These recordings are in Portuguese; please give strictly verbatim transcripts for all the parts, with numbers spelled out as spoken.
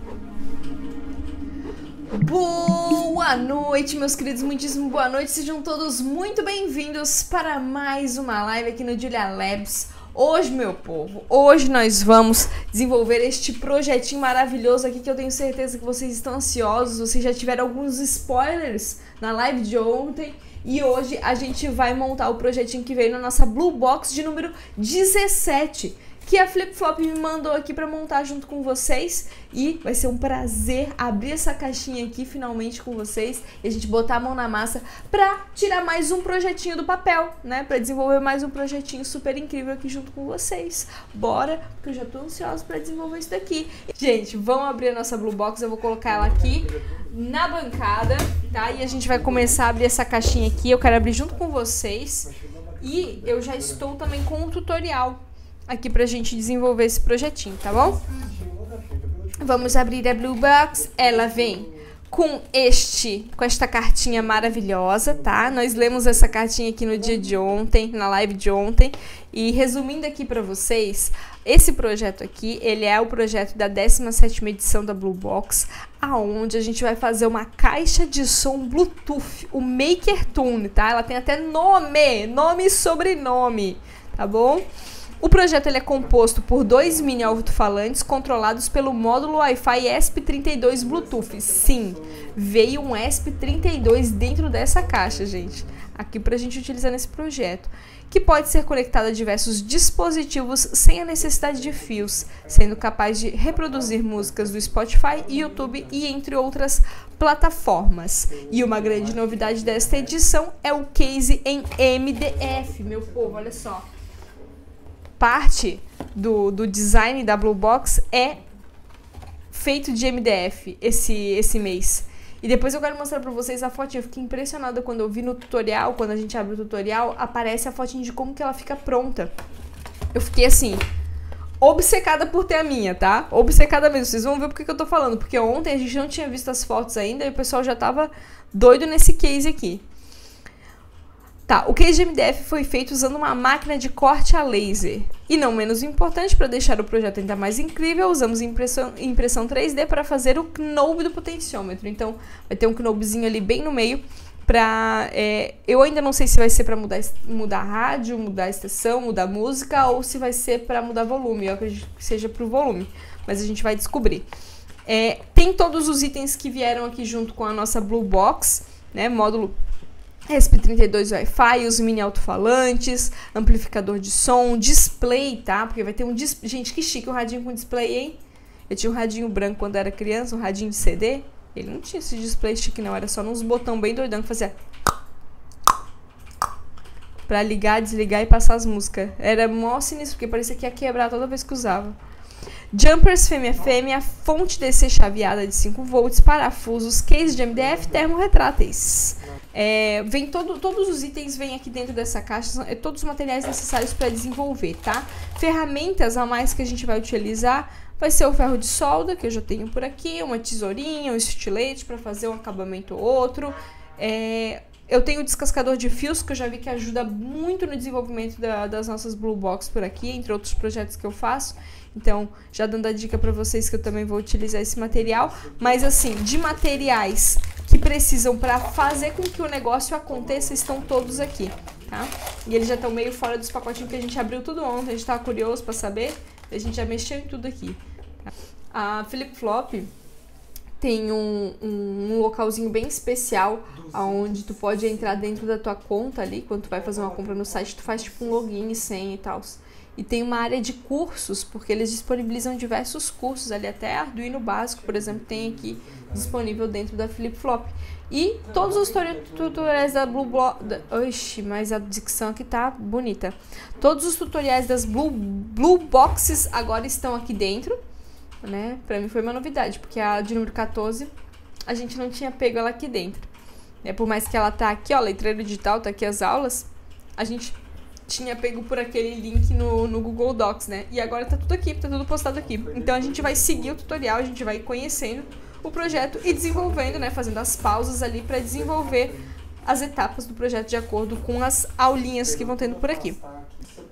Boa noite, meus queridos, muitíssimo boa noite. Sejam todos muito bem-vindos para mais uma live aqui no Julia Labs. Hoje, meu povo, hoje nós vamos desenvolver este projetinho maravilhoso aqui que eu tenho certeza que vocês estão ansiosos. Vocês já tiveram alguns spoilers na live de ontem. E hoje a gente vai montar o projetinho que veio na nossa Blue Box de número dezessete, que a Flip Flop me mandou aqui para montar junto com vocês. E vai ser um prazer abrir essa caixinha aqui finalmente com vocês e a gente botar a mão na massa para tirar mais um projetinho do papel, né? Para desenvolver mais um projetinho super incrível aqui junto com vocês. Bora, porque eu já tô ansiosa para desenvolver isso daqui. Gente, vamos abrir a nossa Blue Box, eu vou colocar ela aqui na bancada, tá? E a gente vai começar a abrir essa caixinha aqui, eu quero abrir junto com vocês. E eu já estou também com um tutorial aqui pra gente desenvolver esse projetinho, tá bom? Vamos abrir a Blue Box. Ela vem com este, com esta cartinha maravilhosa, tá? Nós lemos essa cartinha aqui no dia de ontem, na live de ontem. E resumindo aqui pra vocês, esse projeto aqui, ele é o projeto da décima sétima edição da Blue Box, aonde a gente vai fazer uma caixa de som Bluetooth, o Maker Tune, tá? Ela tem até nome, nome e sobrenome, tá bom? O projeto ele é composto por dois mini alto-falantes controlados pelo módulo Wi-Fi E S P trinta e dois Bluetooth. Sim, veio um E S P trinta e dois dentro dessa caixa, gente, aqui pra gente utilizar nesse projeto, que pode ser conectado a diversos dispositivos sem a necessidade de fios, sendo capaz de reproduzir músicas do Spotify, YouTube e entre outras plataformas. E uma grande novidade desta edição é o case em M D F, meu povo, olha só. Parte do, do design da Blue Box é feito de M D F esse, esse mês. E depois eu quero mostrar pra vocês a fotinha. Eu fiquei impressionada quando eu vi no tutorial, quando a gente abre o tutorial, aparece a fotinha de como que ela fica pronta. Eu fiquei assim, obcecada por ter a minha, tá? Obcecada mesmo. Vocês vão ver porque que eu tô falando. Porque ontem a gente não tinha visto as fotos ainda e o pessoal já tava doido nesse case aqui. Tá, o case de M D F foi feito usando uma máquina de corte a laser. E não menos importante, para deixar o projeto ainda mais incrível, usamos impressão, impressão três D para fazer o knob do potenciômetro. Então, vai ter um knobzinho ali bem no meio para... É, eu ainda não sei se vai ser para mudar, mudar rádio, mudar a estação, mudar música, ou se vai ser para mudar volume. Eu acredito que seja para o volume, mas a gente vai descobrir. É, tem todos os itens que vieram aqui junto com a nossa Blue Box, né, módulo E S P trinta e dois Wi-Fi, os mini alto-falantes, amplificador de som, display, tá? Porque vai ter um display. Gente, que chique, um radinho com display, hein? Eu tinha um radinho branco quando era criança, um radinho de C D. Ele não tinha esse display chique, não. Era só uns botão bem doidão que fazia pra ligar, desligar e passar as músicas. Era mó sinistro, porque parecia que ia quebrar toda vez que usava. Jumpers fêmea-fêmea, fonte D C chaveada de cinco volts, parafusos, case de M D F, termorretráteis. É, vem todo, todos os itens vêm aqui dentro dessa caixa, são, é, todos os materiais necessários para desenvolver, tá? Ferramentas a mais que a gente vai utilizar vai ser o ferro de solda, que eu já tenho por aqui, uma tesourinha, um estilete para fazer um acabamento ou outro. É, eu tenho o descascador de fios, que eu já vi que ajuda muito no desenvolvimento da, das nossas Blue Box por aqui, entre outros projetos que eu faço. Então, já dando a dica para vocês que eu também vou utilizar esse material. Mas assim, de materiais que precisam para fazer com que o negócio aconteça, estão todos aqui, tá? E eles já estão meio fora dos pacotinhos que a gente abriu tudo ontem. A gente estava curioso para saber, a gente já mexeu em tudo aqui, tá? A Flip Flop tem um, um, um localzinho bem especial, onde tu pode entrar dentro da tua conta ali. Quando tu vai fazer uma compra no site, tu faz tipo um login e senha e tal. E tem uma área de cursos, porque eles disponibilizam diversos cursos ali, até Arduino básico, por exemplo, tem aqui disponível dentro da Flip Flop. E todos os tutoriais da Blue Box... Oxi, mas a dicção aqui tá bonita. Todos os tutoriais das Blue, Blue Boxes agora estão aqui dentro, né? Pra mim foi uma novidade, porque a de número quatorze, a gente não tinha pego ela aqui dentro. É, por mais que ela tá aqui, ó, letreiro digital, tá aqui as aulas, a gente tinha pego por aquele link no, no Google Docs, né? E agora tá tudo aqui, tá tudo postado aqui. Então a gente vai seguir o tutorial, a gente vai conhecendo o projeto e desenvolvendo, né? Fazendo as pausas ali para desenvolver as etapas do projeto de acordo com as aulinhas que vão tendo por aqui.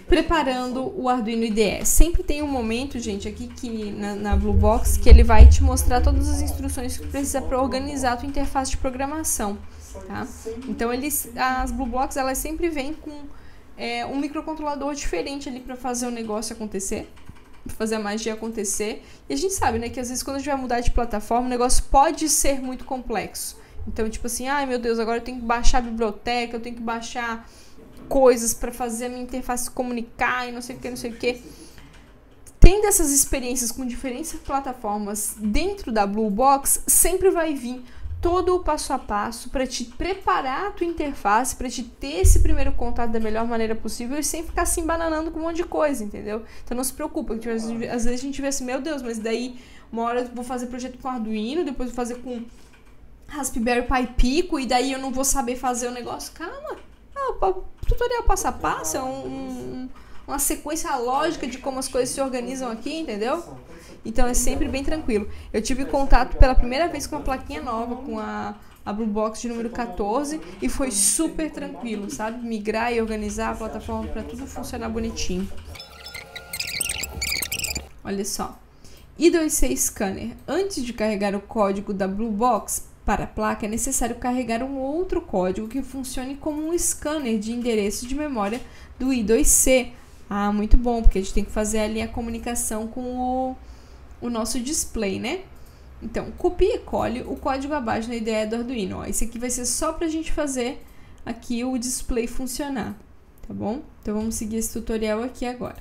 preparando o Arduino I D E. Sempre tem um momento, gente, aqui que na, na Blue Box, que ele vai te mostrar todas as instruções que precisa para organizar a tua interface de programação, tá? Então, eles, as Blue Box, elas sempre vêm com é, um microcontrolador diferente ali para fazer o negócio acontecer, pra fazer a magia acontecer. E a gente sabe, né, que às vezes quando a gente vai mudar de plataforma, o negócio pode ser muito complexo. Então, tipo assim, ai meu Deus, agora eu tenho que baixar a biblioteca, eu tenho que baixar coisas para fazer a minha interface se comunicar e não sei o que, não sei o que. Tendo essas experiências com diferentes plataformas dentro da Blue Box, sempre vai vir todo o passo a passo para te preparar a tua interface, para te ter esse primeiro contato da melhor maneira possível e sem ficar se embananando com um monte de coisa, entendeu? Então não se preocupa, porque às vezes a gente vê assim, meu Deus, mas daí uma hora eu vou fazer projeto com Arduino, depois vou fazer com Raspberry Pi Pico e daí eu não vou saber fazer o negócio. Calma, ah, o tutorial passo a passo é um, um, uma sequência lógica de como as coisas se organizam aqui, entendeu? Então é sempre bem tranquilo. Eu tive contato pela primeira vez com uma plaquinha nova, com a, a Blue Box de número quatorze, e foi super tranquilo, sabe? Migrar e organizar a plataforma para tudo funcionar bonitinho. Olha só. I dois C Scanner. Antes de carregar o código da Blue Box para a placa, é necessário carregar um outro código que funcione como um scanner de endereço de memória do I dois C. Ah, muito bom, porque a gente tem que fazer ali a comunicação com o, o nosso display, né? Então, copie e cole o código abaixo na I D E do Arduino. Ó, esse aqui vai ser só para a gente fazer aqui o display funcionar, tá bom? Então, vamos seguir esse tutorial aqui agora.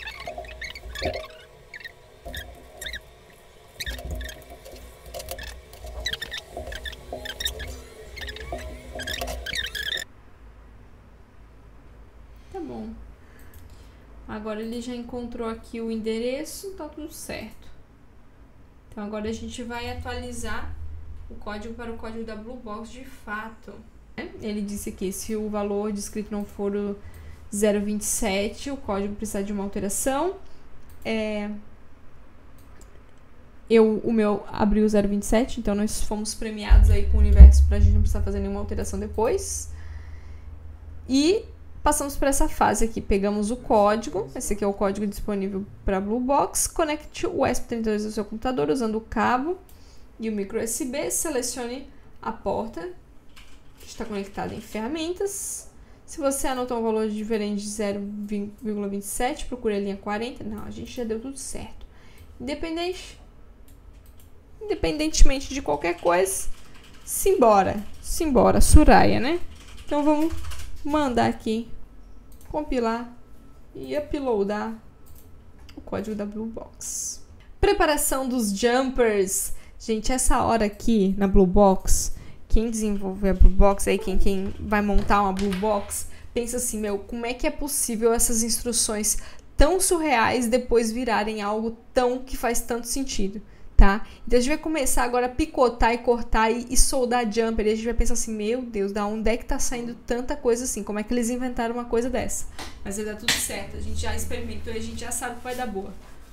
Bom, agora ele já encontrou aqui o endereço, tá tudo certo. Então agora a gente vai atualizar o código para o código da Blue Box de fato. Ele disse que se o valor descrito não for o zero vinte e sete, o código precisa de uma alteração. É... Eu, o meu abriu o zero vinte e sete, então nós fomos premiados aí com o universo para a gente não precisar fazer nenhuma alteração depois. E passamos por essa fase aqui, pegamos o código, esse aqui é o código disponível para a Blue Box, conecte o E S P trinta e dois ao seu computador usando o cabo e o micro U S B, selecione a porta que está conectada em ferramentas. Se você anotou um valor diferente de zero vírgula vinte e sete, procure a linha quarenta, não, a gente já deu tudo certo. Independente, independentemente de qualquer coisa, simbora, simbora, Suraya, né? Então vamos mandar aqui compilar e uploadar o código da Blue Box. Preparação dos jumpers. Gente, essa hora aqui na Blue Box, quem desenvolver a Blue Box, aí quem, quem vai montar uma Blue Box, pensa assim, meu, como é que é possível essas instruções tão surreais depois virarem algo tão que faz tanto sentido? Tá? Então a gente vai começar agora a picotar e cortar e, e soldar jumper. E a gente vai pensar assim, meu Deus, da onde é que tá saindo tanta coisa assim? Como é que eles inventaram uma coisa dessa? Mas vai dar tudo certo, a gente já experimentou e a gente já sabe que vai dar boa.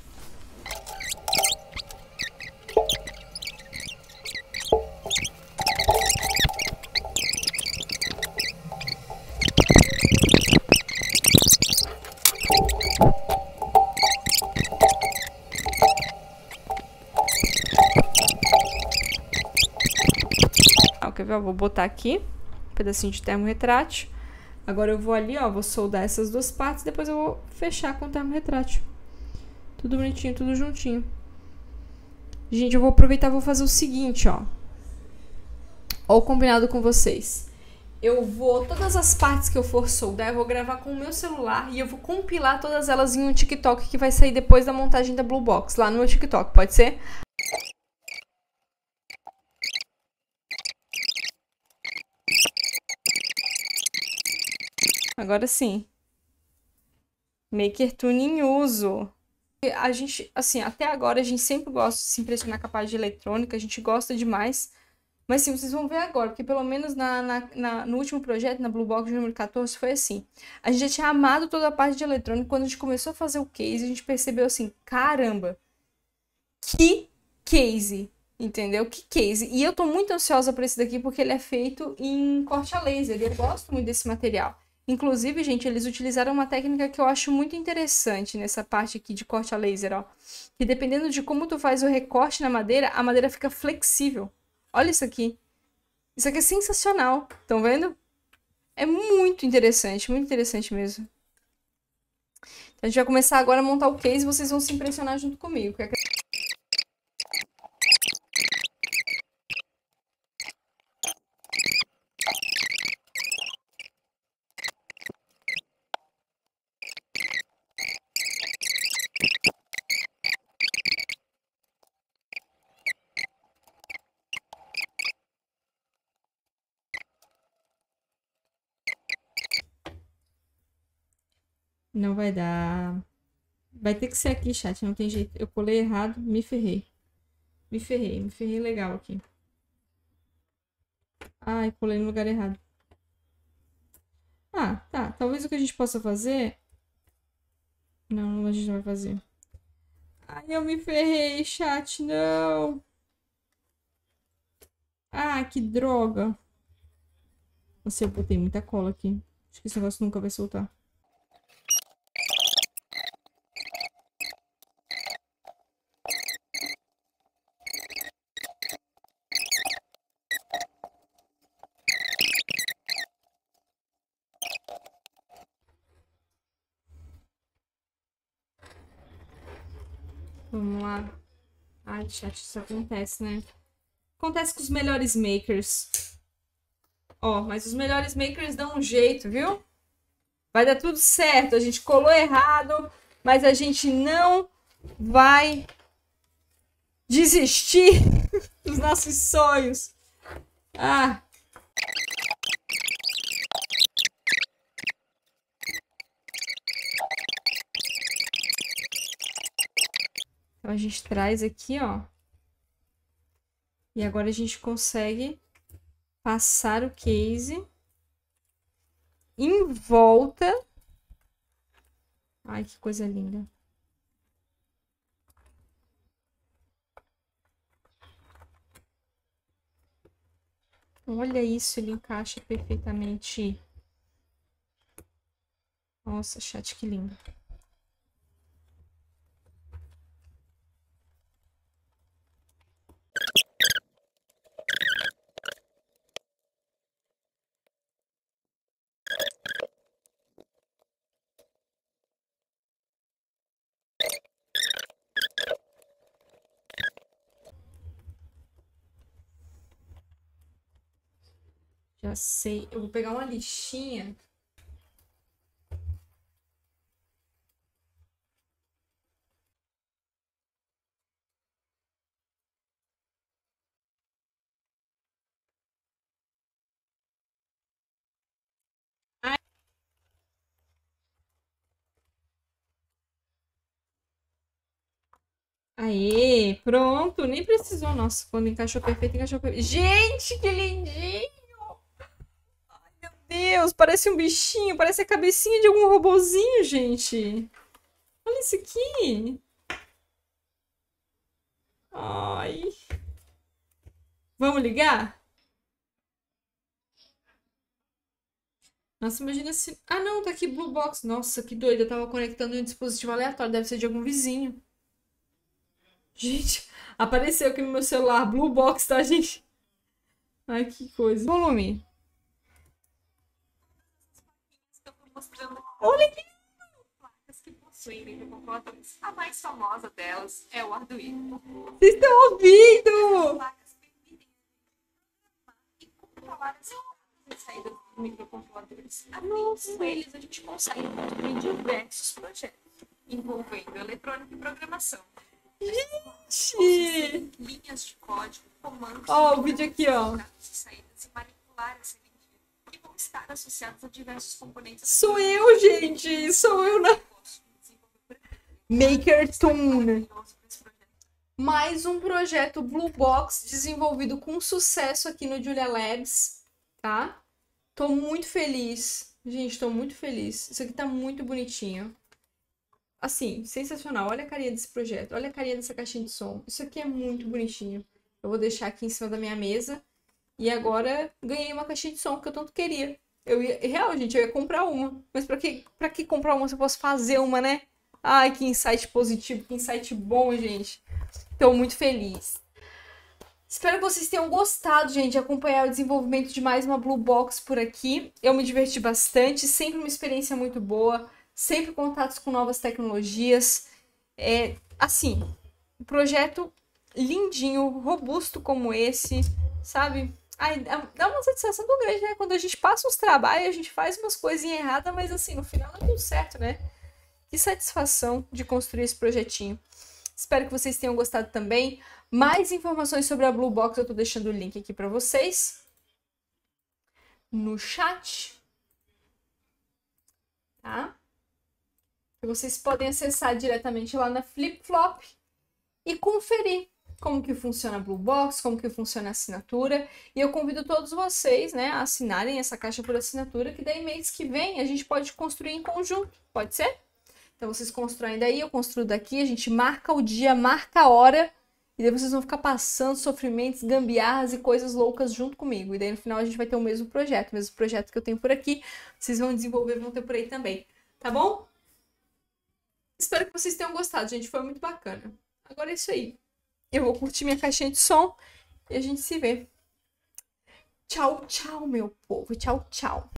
Quer ver? Eu vou botar aqui um pedacinho de termo retrátil. Agora eu vou ali, ó, vou soldar essas duas partes, depois eu vou fechar com o termo retrátil. Tudo bonitinho, tudo juntinho. Gente, eu vou aproveitar e vou fazer o seguinte, ó. Ó o combinado com vocês. Eu vou, todas as partes que eu for soldar, eu vou gravar com o meu celular e eu vou compilar todas elas em um TikTok que vai sair depois da montagem da Blue Box, lá no meu TikTok, pode ser? Agora sim. MakerTune em uso. A gente, assim, até agora a gente sempre gosta de se impressionar com a parte de eletrônica, a gente gosta demais. Mas sim, vocês vão ver agora, porque pelo menos na, na, na, no último projeto, na Blue Box número quatorze, foi assim. A gente já tinha amado toda a parte de eletrônica, quando a gente começou a fazer o case, a gente percebeu assim, caramba, que case, entendeu? Que case. E eu tô muito ansiosa por esse daqui, porque ele é feito em corte a laser, eu gosto muito desse material. Inclusive, gente, eles utilizaram uma técnica que eu acho muito interessante nessa parte aqui de corte a laser, ó. Que dependendo de como tu faz o recorte na madeira, a madeira fica flexível. Olha isso aqui. Isso aqui é sensacional. Estão vendo? É muito interessante, muito interessante mesmo. Então, a gente vai começar agora a montar o case e vocês vão se impressionar junto comigo. Não vai dar. Vai ter que ser aqui, chat. Não tem jeito. Eu colei errado, me ferrei. Me ferrei, me ferrei legal aqui. Ai, colei no lugar errado. Ah, tá. Talvez o que a gente possa fazer... Não, a gente não vai fazer. Ai, eu me ferrei, chat. Não. Ah, que droga. Nossa, eu botei muita cola aqui. Acho que esse negócio nunca vai soltar. Vamos lá. Ai, chat, isso acontece, né? Acontece com os melhores makers. Ó, mas os melhores makers dão um jeito, viu? Vai dar tudo certo. A gente colou errado, mas a gente não vai desistir dos nossos sonhos. Ah. Então a gente traz aqui, ó. E agora a gente consegue passar o case em volta. Ai, que coisa linda. Olha isso, ele encaixa perfeitamente. Nossa, chat, que lindo. Já sei. Eu vou pegar uma lixinha. Aê, pronto. Nem precisou. Nossa, quando encaixou perfeito, encaixou perfeito. Gente, que lindinho! Ai, meu Deus, parece um bichinho. Parece a cabecinha de algum robozinho, gente. Olha isso aqui. Ai. Vamos ligar? Nossa, imagina se... Ah, não, tá aqui Blue Box. Nossa, que doida. Eu tava conectando um dispositivo aleatório. Deve ser de algum vizinho. Gente, apareceu aqui no meu celular. Blue Box, tá, gente? Ai, que coisa. Volume. Olha que placas que possuem microcontroladores. A mais famosa delas é o Arduino. Vocês estão ouvindo? As placas permitem e controlar as saídas dos microcontroladores. Com eles, a gente consegue construir diversos projetos envolvendo eletrônica e programação. Gente! Linhas de código, comandos, ó, o vídeo aqui, ó. saídas e manipular essa energia, que vão estar associados a diversos componentes. Sou eu, gente! Sou eu na Maker Toon. Mais um projeto Blue Box desenvolvido com sucesso aqui no Julia Labs, tá? Tô muito feliz. Gente, tô muito feliz. Isso aqui tá muito bonitinho. Assim, sensacional. Olha a carinha desse projeto. Olha a carinha dessa caixinha de som. Isso aqui é muito bonitinho. Eu vou deixar aqui em cima da minha mesa. E agora ganhei uma caixinha de som que eu tanto queria. Eu ia, real, gente, eu ia comprar uma. Mas pra que, pra que comprar uma se eu posso fazer uma, né? Ai, que insight positivo, que insight bom, gente. Tô muito feliz. Espero que vocês tenham gostado, gente, de acompanhar o desenvolvimento de mais uma Blue Box por aqui. Eu me diverti bastante, sempre uma experiência muito boa, sempre contatos com novas tecnologias. É, assim, um projeto lindinho, robusto como esse, sabe? Ai, dá uma satisfação tão grande, né? Quando a gente passa uns trabalhos, a gente faz umas coisinhas erradas, mas assim, no final dá tudo certo, né? Que satisfação de construir esse projetinho. Espero que vocês tenham gostado também. Mais informações sobre a Blue Box eu tô deixando o link aqui para vocês no chat, tá? Que vocês podem acessar diretamente lá na Flip Flop e conferir como que funciona a Blue Box, como que funciona a assinatura. E eu convido todos vocês, né, a assinarem essa caixa por assinatura, que daí mês que vem a gente pode construir em conjunto, pode ser? Então vocês constroem daí, eu construo daqui, a gente marca o dia, marca a hora, e daí vocês vão ficar passando sofrimentos, gambiarras e coisas loucas junto comigo. E daí no final a gente vai ter o mesmo projeto, o mesmo projeto que eu tenho por aqui, vocês vão desenvolver, vão ter por aí também, tá bom? Espero que vocês tenham gostado, gente, foi muito bacana. Agora é isso aí. Eu vou curtir minha caixinha de som e a gente se vê. Tchau, tchau, meu povo. Tchau, tchau.